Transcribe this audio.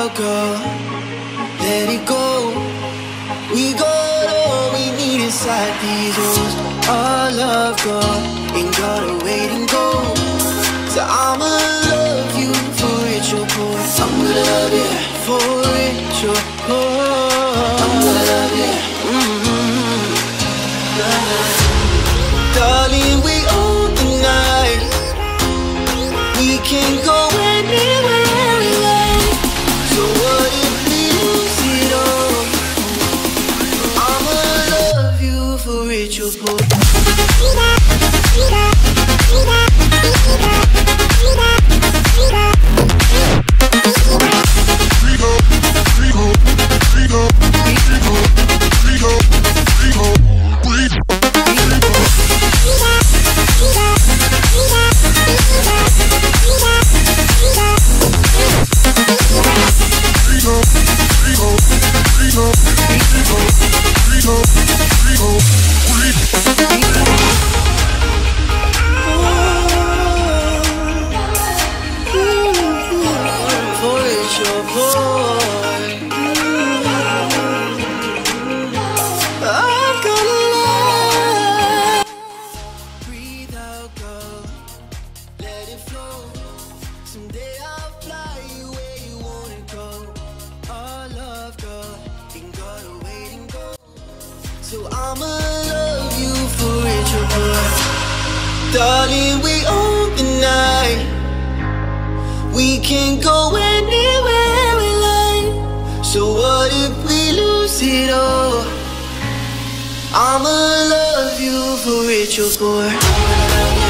out, girl. Let it go. We got all we need inside these walls. Our love, girl, ain't gotta wait and go. So I'ma love you for rich or poor. I'm gonna love you for rich or poor. I'm gonna love you. Darling, we own the night. We can go anywhere we like. So what if we lose it all? I'ma love you for rich or poor. So I'ma love you for rich or poor. Darling, we own the night. We can go anywhere we like. So what if we lose it all? I'ma love you for rich or poor.